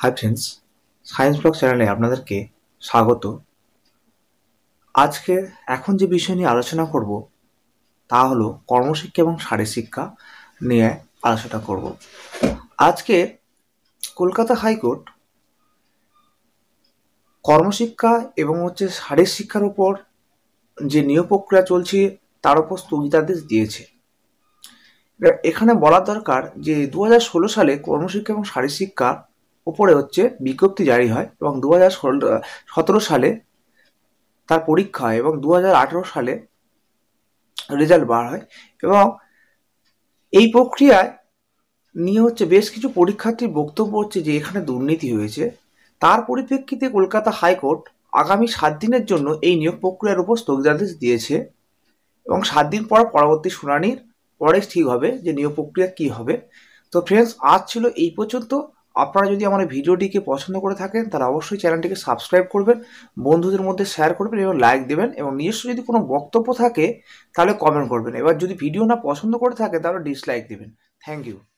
Hi friends, science blog চ্যানেলে আপনাদেরকে স্বাগত। আজকে এখন যে বিষয় নিয়ে আলোচনা করব তা হলো কর্মশিক্ষা এবং শারীরশিক্ষা নিয়ে আলোচনা করব। আজকে কলকাতা হাইকোর্ট কর্মশিক্ষা এবং শারীরশিক্ষার উপর যে নিয়োগ প্রক্রিয়া চলছে তার উপর স্থগিতাদেশ দিয়েছে। এখানে বলা দরকার যে 2016 সালে কর্মশিক্ষা এবং শারীরশিক্ষা উপরে বিজ্ঞপ্তি জারি হয় এবং 2017 সালে তার পরীক্ষা হয় এবং 2018 সালে রেজাল্ট বার হয় এবং এই প্রক্রিয়ায় নিয়ে বেশ কিছু পরীক্ষার্থীর বক্তব্য যে এখানে দুর্নীতি হয়েছে। তার পরিপ্রেক্ষিতে কলকাতা হাইকোর্ট আগামী 7 দিনের জন্য এই নিয়োগ প্রক্রিয়ার উপর স্থগিতাদেশ দিয়েছে এবং 7 দিন পর পরবর্তী শুনানির পরে ঠিক হবে যে নিয়োগ প্রক্রিয়া কী হবে। তো ফ্রেন্ডস, আজ ছিল এই পর্যন্ত। আপনারা যদি আমার ভিডিওটিকে পছন্দ করে থাকেন তাহলে অবশ্যই চ্যানেলটিকে সাবস্ক্রাইব করবেন, বন্ধুদের মধ্যে শেয়ার করবেন এবং লাইক দেবেন, এবং নিজস্ব যদি কোনো বক্তব্য থাকে তাহলে কমেন্ট করবেন। এবার যদি ভিডিও না পছন্দ করে থাকে তাহলে ডিসলাইক দেবেন। Thank you.